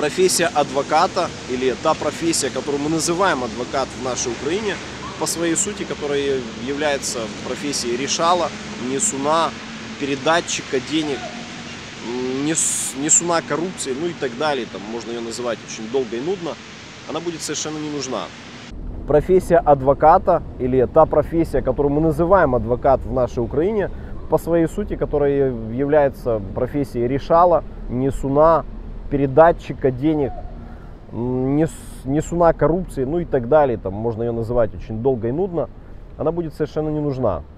Профессия адвоката, или та профессия, которую мы называем адвокат в нашей Украине, по своей сути, которая является профессией решала, несуна, передатчика денег, несуна коррупции, ну и так далее, там можно ее называть очень долго и нудно, она будет совершенно не нужна. Профессия адвоката, или та профессия, которую мы называем адвокат в нашей Украине, по своей сути, которая является профессией решала, несуна, передатчика денег, несуна коррупции, ну и так далее, там можно ее называть очень долго и нудно, она будет совершенно не нужна.